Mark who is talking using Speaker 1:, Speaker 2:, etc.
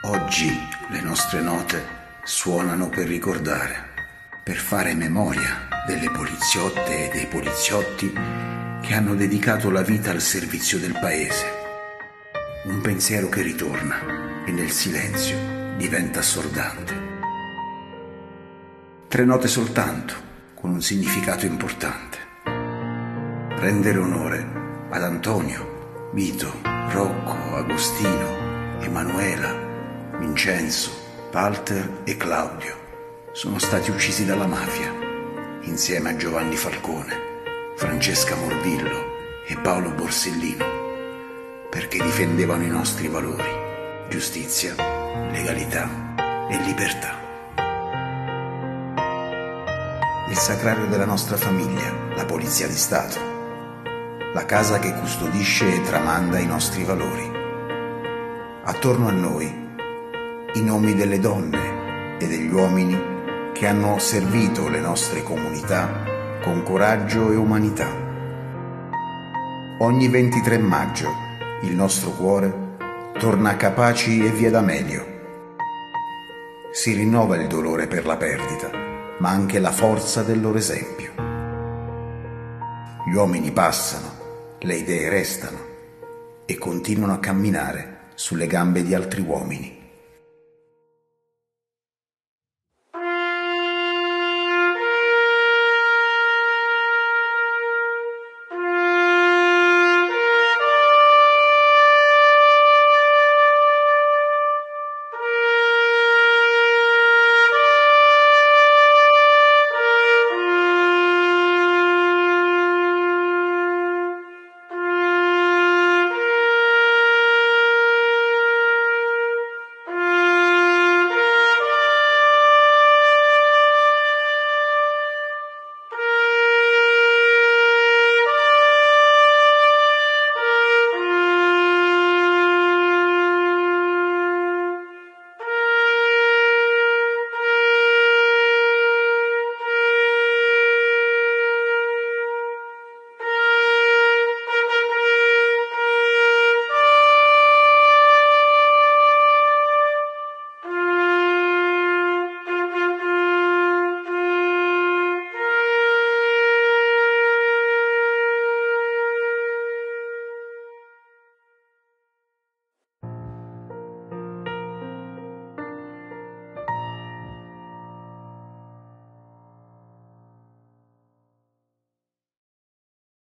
Speaker 1: Oggi le nostre note suonano per ricordare, per fare memoria delle poliziotte e dei poliziotti che hanno dedicato la vita al servizio del paese. Un pensiero che ritorna e nel silenzio diventa assordante. 3 note soltanto, con un significato importante. Rendere onore ad Antonio, Vito, Rocco, Agostino, Emanuela, Vincenzo, Walter e Claudio sono stati uccisi dalla mafia, insieme a Giovanni Falcone, Francesca Morvillo e Paolo Borsellino, perché difendevano i nostri valori: giustizia, legalità e libertà. Il sacrario della nostra famiglia, la Polizia di Stato, la casa che custodisce e tramanda i nostri valori. Attorno a noi i nomi delle donne e degli uomini che hanno servito le nostre comunità con coraggio e umanità. Ogni 23 maggio il nostro cuore torna capaci e via da meglio. Si rinnova il dolore per la perdita, ma anche la forza del loro esempio. Gli uomini passano, le idee restano e continuano a camminare sulle gambe di altri uomini.